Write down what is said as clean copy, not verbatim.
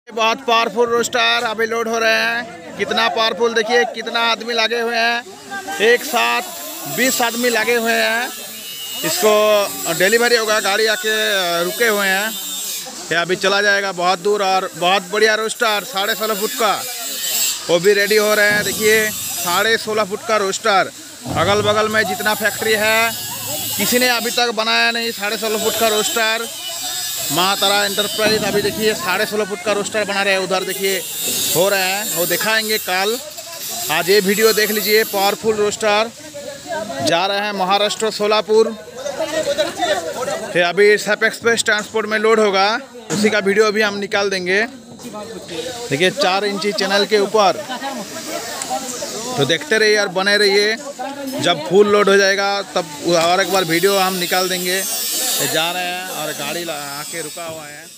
बहुत powerful roster अभी load हो रहे हैं। कितना पावरफुल देखिए, कितना आदमी लगे हुए हैं, एक साथ 20 आदमी लगे हुए हैं। इसको डिलीवरी होगा, गाड़ी आके रुके हुए हैं। ये अभी चला जाएगा बहुत दूर। और बहुत बढ़िया रोस्टर 16.5 फुट का, वो भी रेडी हो रहे हैं। देखिए 16.5 फुट का रोस्टर। अगल बगल में जितना फैक्ट्री है किसी ने अभी तक बनाया नहीं 16.5 फुट का रोस्टर। महातारा एंटरप्राइज अभी देखिए 16.5 फुट का रोस्टर बना रहे हैं। उधर देखिए हो रहे हैं, वो दिखाएंगे कल। आज ये वीडियो देख लीजिए। पावरफुल रोस्टर जा रहे हैं महाराष्ट्र सोलापुर। फिर अभी सब एक्सप्रेस ट्रांसपोर्ट में लोड होगा, उसी का वीडियो भी हम निकाल देंगे। देखिए 4 इंची चैनल के ऊपर, तो देखते रहिए और बने रहिए। जब फुल लोड हो जाएगा तब और एक बार वीडियो हम निकाल देंगे। जा रहे हैं और गाड़ी आके रुका हुआ है।